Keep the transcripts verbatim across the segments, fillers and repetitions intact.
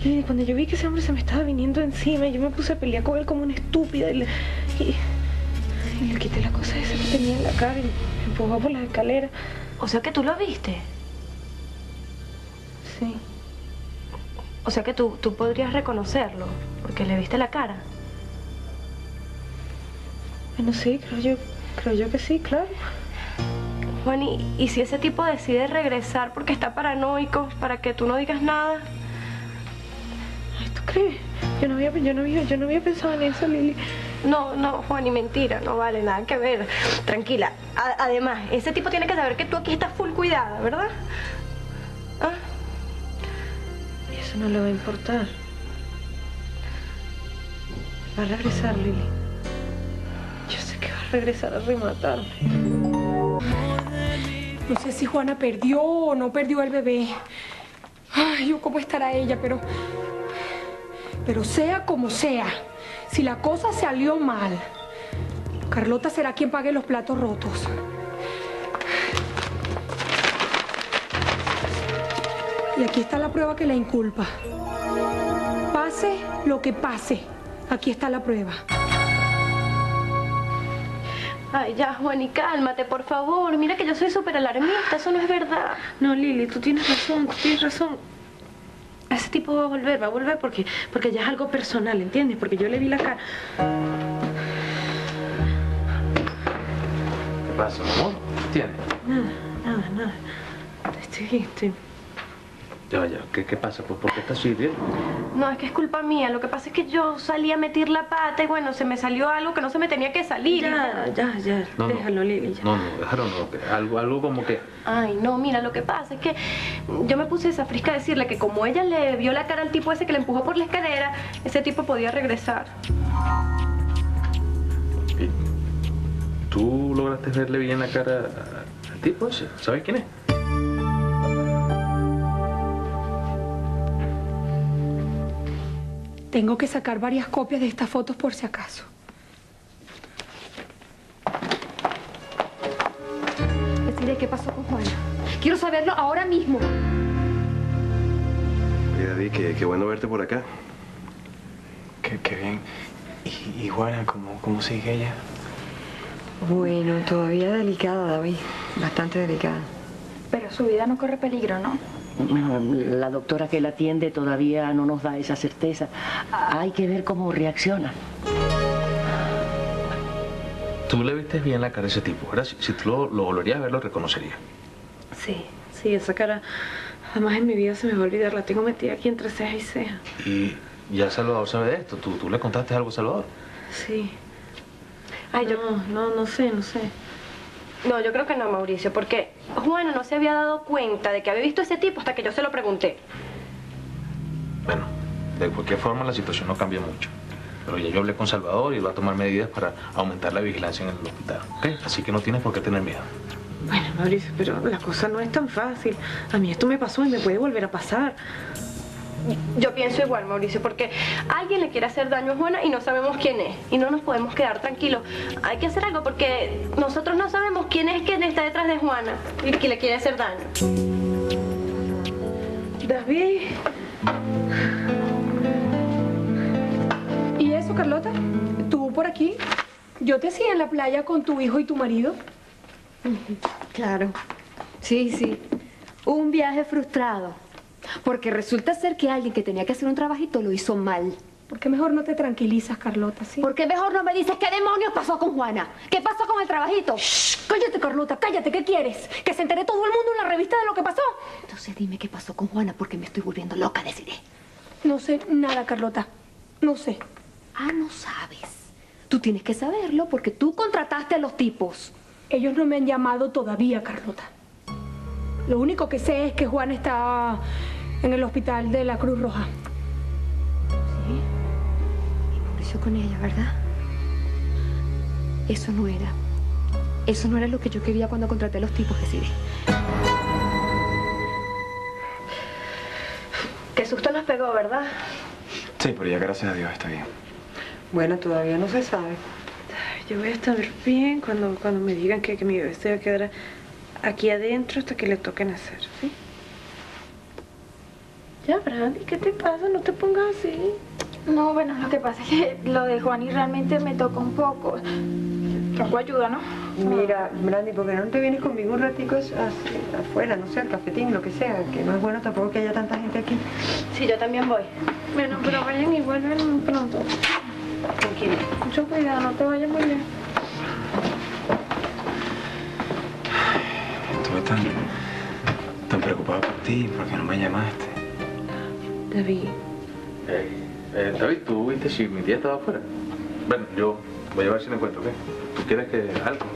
Y cuando yo vi que ese hombre se me estaba viniendo encima, yo me puse a pelear con él como una estúpida y le, y, y le quité la cosa esa que tenía en la cara y me empujó por las escaleras. O sea que tú lo viste. Sí. O sea que tú, tú podrías reconocerlo, porque le viste la cara. Bueno, sí, creo yo, creo yo que sí, claro. Juan, ¿y, y si ese tipo decide regresar porque está paranoico, para que tú no digas nada? Ay, ¿tú crees? Yo no había, yo no había, yo no había pensado en eso, Lili. No, no, Juan, y mentira, no vale nada que ver. Tranquila. A, además, ese tipo tiene que saber que tú aquí estás full cuidada, ¿verdad? ¿Ah? Y eso no le va a importar. Va a regresar, Lili. Yo sé que va a regresar a rematarme. No sé si Juana perdió o no perdió el bebé. Ay, yo cómo estará ella, pero... Pero sea como sea, si la cosa salió mal, Carlota será quien pague los platos rotos. Y aquí está la prueba que la inculpa. Pase lo que pase, aquí está la prueba. Ay, ya, Juan, y cálmate, por favor. Mira que yo soy súper alarmista, eso no es verdad. No, Lili, tú tienes razón, tú tienes razón. Ese tipo va a volver, va a volver porque, porque ya es algo personal, ¿entiendes? Porque yo le vi la cara. ¿Qué pasa, amor? ¿Qué tienes? Nada, nada, nada. Estoy bien, estoy... Ya, ya, ¿qué, qué pasa? ¿Por, ¿Por qué estás así, bien? No, es que es culpa mía. Lo que pasa es que yo salí a meter la pata y bueno, se me salió algo que no se me tenía que salir. Ya, ya, ya. No, déjalo, no. Lili, ya. No, no, déjalo, no. que Algo, algo como que... Ay, no, mira, lo que pasa es que yo me puse esa frisca a decirle que como ella le vio la cara al tipo ese que le empujó por la escalera, ese tipo podía regresar. ¿Y tú lograste verle bien la cara a- al tipo ese? ¿Sabes quién es? Tengo que sacar varias copias de estas fotos por si acaso. Decirle qué pasó con Juana. Quiero saberlo ahora mismo. Oye, David, qué, qué bueno verte por acá. Qué, qué bien. ¿Y, y Juana, cómo, cómo sigue ella? Bueno, todavía delicada, David. Bastante delicada. Pero su vida no corre peligro, ¿no? La doctora que la atiende todavía no nos da esa certeza. Hay que ver cómo reacciona. Tú le viste bien la cara a ese tipo, ¿verdad? Si, si tú lo, lo volverías a ver, lo reconocerías. Sí, sí, esa cara jamás en mi vida se me va a olvidar. La tengo metida aquí entre ceja y ceja. Y ya Salvador sabe de esto. ¿Tú, tú le contaste algo a Salvador? Sí. Ay, yo... No, no, no sé, no sé. No, yo creo que no, Mauricio, porque Juana no se había dado cuenta de que había visto a ese tipo hasta que yo se lo pregunté. Bueno, de cualquier forma la situación no cambia mucho. Pero ya yo hablé con Salvador y va a tomar medidas para aumentar la vigilancia en el hospital, ¿ok? Así que no tienes por qué tener miedo. Bueno, Mauricio, pero la cosa no es tan fácil. A mí esto me pasó y me puede volver a pasar. Yo pienso igual, Mauricio, porque alguien le quiere hacer daño a Juana y no sabemos quién es. Y no nos podemos quedar tranquilos. Hay que hacer algo porque nosotros no sabemos quién es quien está detrás de Juana y que le quiere hacer daño. David. ¿Y eso, Carlota? ¿Tú por aquí? ¿Yo te hacía en la playa con tu hijo y tu marido? Claro. Sí, sí. Un viaje frustrado. Porque resulta ser que alguien que tenía que hacer un trabajito lo hizo mal. ¿Por qué mejor no te tranquilizas, Carlota, sí? ¿Por qué mejor no me dices qué demonios pasó con Juana? ¿Qué pasó con el trabajito? Shh, cállate, Carlota, cállate. ¿Qué quieres? ¿Que se entere todo el mundo en la revista de lo que pasó? Entonces dime qué pasó con Juana porque me estoy volviendo loca, deciré. No sé nada, Carlota. No sé. Ah, no sabes. Tú tienes que saberlo porque tú contrataste a los tipos. Ellos no me han llamado todavía, Carlota. Lo único que sé es que Juana está en el hospital de la Cruz Roja. ¿Sí? Y Mauricio con ella, ¿verdad? Eso no era. Eso no era lo que yo quería cuando contraté a los tipos, deciré. Qué susto nos pegó, ¿verdad? Sí, pero ya gracias a Dios está bien. Bueno, todavía no se sabe. Yo voy a estar bien cuando, cuando me digan que, que mi bebé se va a quedar aquí adentro hasta que le toquen hacer, ¿sí? Ya, Brandy, ¿qué te pasa? No te pongas así. No, bueno, lo que pasa es que lo de Juan y realmente me toca un poco. Poco ayuda, ¿no? Mira, Brandy, ¿por qué no te vienes conmigo un ratico así, afuera, no sé, al cafetín, lo que sea? Que no es bueno tampoco que haya tanta gente aquí. Sí, yo también voy. Bueno, pero vayan y vuelven pronto. Tranquila. Mucho cuidado, no te vayas muy lejos. Estuve tan, tan preocupado por ti, ¿por qué no me llamaste? David. Eh, eh, David, ¿tú viste si mi tía estaba afuera? Bueno, yo voy a ver si la encuentro, ¿qué? ¿Tú quieres que algo?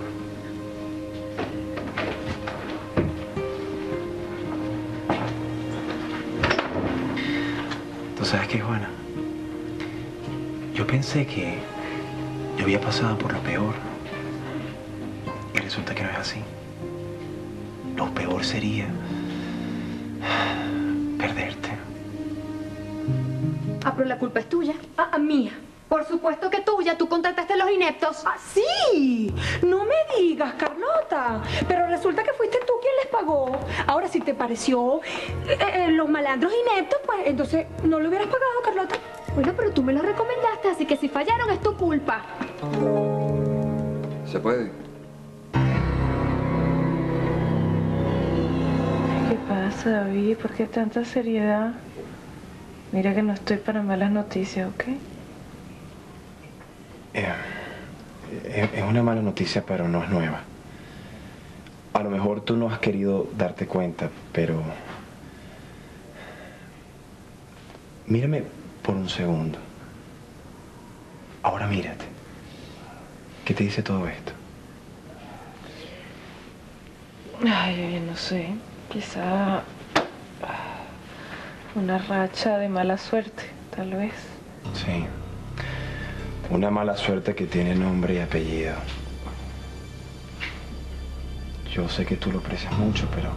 ¿Tú sabes qué, Juana? Yo pensé que yo había pasado por lo peor. Y resulta que no es así. Lo peor sería perderte. Ah, pero la culpa es tuya. Ah, ah, mía. Por supuesto que tuya. Tú contrataste a los ineptos. ¡Ah, sí! No me digas, Carlota. Pero resulta que fuiste tú quien les pagó. Ahora, si te pareció eh, eh, los malandros ineptos, pues entonces no lo hubieras pagado, Carlota. Bueno, pero tú me los recomendaste, así que si fallaron es tu culpa. ¿Se puede? ¿Qué pasa, David? ¿Por qué tanta seriedad? Mira que no estoy para malas noticias, ¿ok? Eh, es es una mala noticia, pero no es nueva. A lo mejor tú no has querido darte cuenta, pero... Mírame por un segundo. Ahora mírate. ¿Qué te dice todo esto? Ay, yo no sé. Quizá una racha de mala suerte, tal vez. Sí. Una mala suerte que tiene nombre y apellido. Yo sé que tú lo aprecias mucho, pero...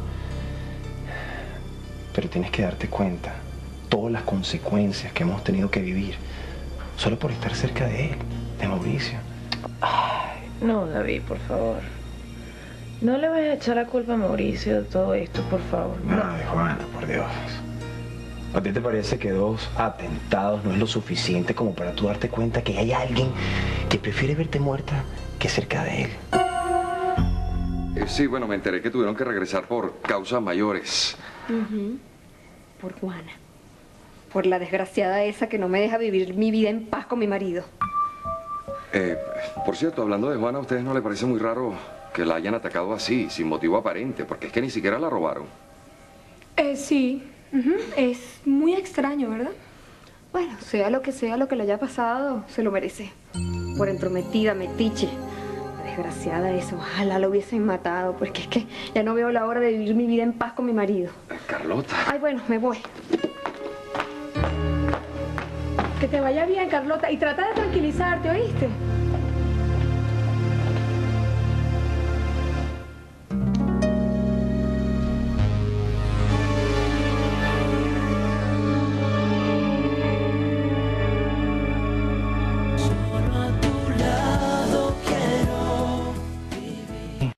Pero tienes que darte cuenta. Todas las consecuencias que hemos tenido que vivir. Solo por estar cerca de él, de Mauricio. Ay, no, David, por favor. No le vayas a echar la culpa a Mauricio de todo esto, por favor. No. Ay, Juana, por Dios. ¿A ti te parece que dos atentados no es lo suficiente como para tú darte cuenta que hay alguien que prefiere verte muerta que cerca de él? Eh, sí, bueno, me enteré que tuvieron que regresar por causas mayores. Uh-huh. Por Juana. Por la desgraciada esa que no me deja vivir mi vida en paz con mi marido. Eh, por cierto, hablando de Juana, ¿a ustedes no les parece muy raro que la hayan atacado así, sin motivo aparente? Porque es que ni siquiera la robaron. Eh, sí. Uh-huh. Es muy extraño, ¿verdad? Bueno, sea lo que sea lo que le haya pasado, se lo merece. Por entrometida, metiche. La desgraciada esa, ojalá lo hubiesen matado, porque es que ya no veo la hora de vivir mi vida en paz con mi marido. Eh, Carlota. Ay, bueno, me voy. Que te vaya bien, Carlota, y trata de tranquilizarte, ¿oíste?